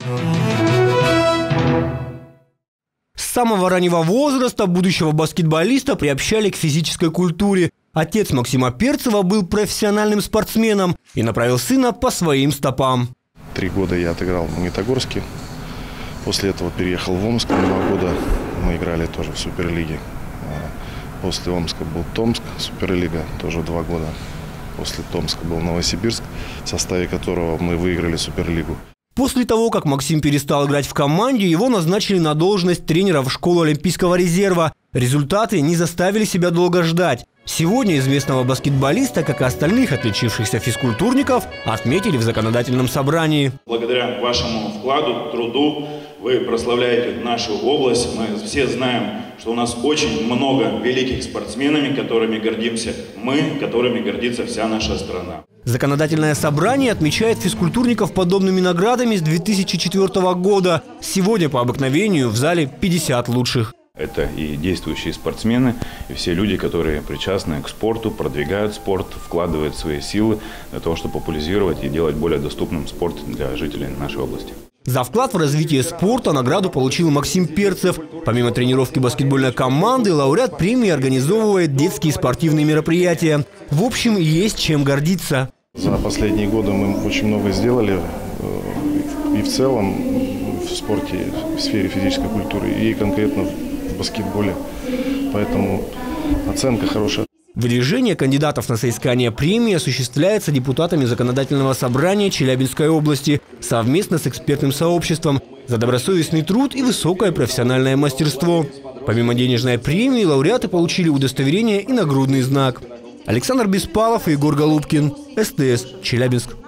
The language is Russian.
С самого раннего возраста будущего баскетболиста приобщали к физической культуре. Отец Максима Перцева был профессиональным спортсменом и направил сына по своим стопам. 3 года я отыграл в Магнитогорске. После этого переехал в Омск на 2 года. Мы играли тоже в Суперлиге. После Омска был Томск, Суперлига, тоже 2 года. После Томска был Новосибирск, в составе которого мы выиграли Суперлигу. После того, как Максим перестал играть в команде, его назначили на должность тренера в школу Олимпийского резерва. Результаты не заставили себя долго ждать. Сегодня известного баскетболиста, как и остальных отличившихся физкультурников, отметили в законодательном собрании. Благодаря вашему вкладу, труду вы прославляете нашу область. Мы все знаем, что у нас очень много великих спортсменов, которыми гордимся мы, которыми гордится вся наша страна. Законодательное собрание отмечает физкультурников подобными наградами с 2004 года. Сегодня по обыкновению в зале 50 лучших. Это и действующие спортсмены, и все люди, которые причастны к спорту, продвигают спорт, вкладывают свои силы для того, чтобы популяризировать и делать более доступным спорт для жителей нашей области. За вклад в развитие спорта награду получил Максим Перцев. Помимо тренировки баскетбольной команды, лауреат премии организовывает детские спортивные мероприятия. В общем, есть чем гордиться. За последние годы мы очень много сделали и в целом в спорте, в сфере физической культуры, и конкретно в баскетболе. Поэтому оценка хорошая. Выдвижение кандидатов на соискание премии осуществляется депутатами Законодательного собрания Челябинской области совместно с экспертным сообществом за добросовестный труд и высокое профессиональное мастерство. Помимо денежной премии, лауреаты получили удостоверение и нагрудный знак. Александр Беспалов и Егор Голубкин. СТС. Челябинск.